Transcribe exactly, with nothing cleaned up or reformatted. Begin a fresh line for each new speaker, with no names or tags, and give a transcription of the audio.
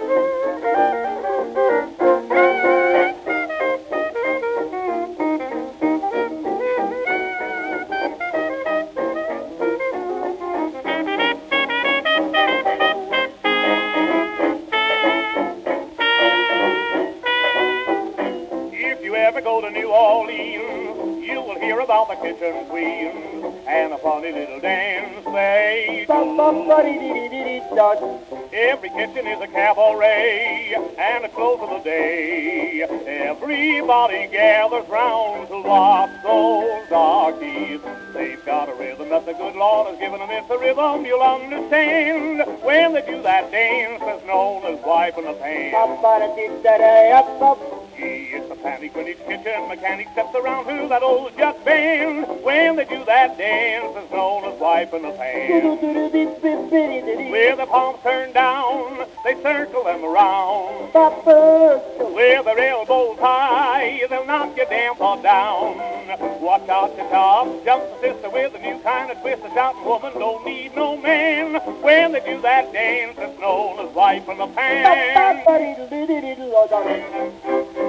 If you ever go to New Orleans, you will hear about the kitchen queen and a funny little dance they do. Every kitchen is a cabaret, and the close of the day, everybody gathers round to watch those darkies. They've got a rhythm that the good Lord has given them. It's a rhythm you'll understand when they do that dance that's known as wiping the pan. It's a panic when each kitchen mechanic steps around to that old jug band when they do that dance that's known as wiping the pan. With their palms turned down, they circle them around. With their elbows high, they'll knock your damn thought down. Watch out, your top jumps the sister with a new kind of twist. A shouting woman don't need no man when they do that dance that's known as wiping the pan.